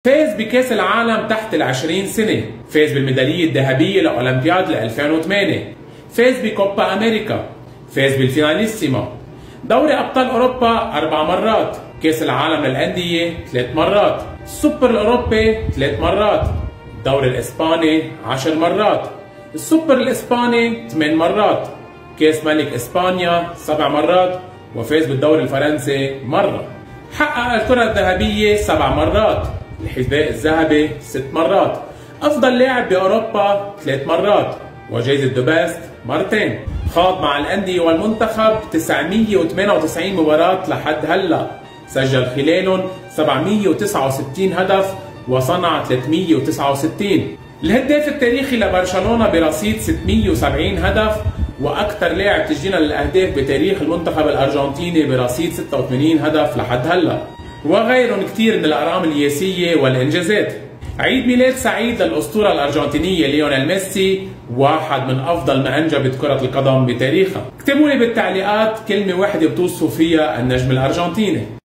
فاز بكأس العالم تحت ال20 سنة، فاز بالميدالية الذهبية لأولمبياد 2008، فاز بكوبا أمريكا، فاز بالفيناليسيما، دوري أبطال أوروبا 4 مرات، كأس العالم للأندية 3 مرات، السوبر الأوروبي 3 مرات، الدوري الإسباني 10 مرات، السوبر الإسباني 8 مرات، كأس ملك إسبانيا 7 مرات، وفاز بالدوري الفرنسي مرة. حقق الكرة الذهبية 7 مرات، الحذاء الذهبي 6 مرات، أفضل لاعب بأوروبا 3 مرات، وجائزة ذا بيست مرتين. خاض مع الأندية والمنتخب 998 مباراة لحد هلا، سجل خلالهم 769 هدف وصنع 369. الهداف التاريخي لبرشلونة برصيد 670 هدف، وأكثر لاعب تسجيلا للأهداف بتاريخ المنتخب الأرجنتيني برصيد 86 هدف لحد هلا، وغيرهم كثير من الأرقام القياسية والإنجازات. عيد ميلاد سعيد للأسطورة الأرجنتينية ليونيل ميسي، واحد من أفضل ما أنجبت كرة القدم بتاريخها. اكتبوا لي بالتعليقات كلمة واحدة بتوصفوا فيها النجم الأرجنتيني.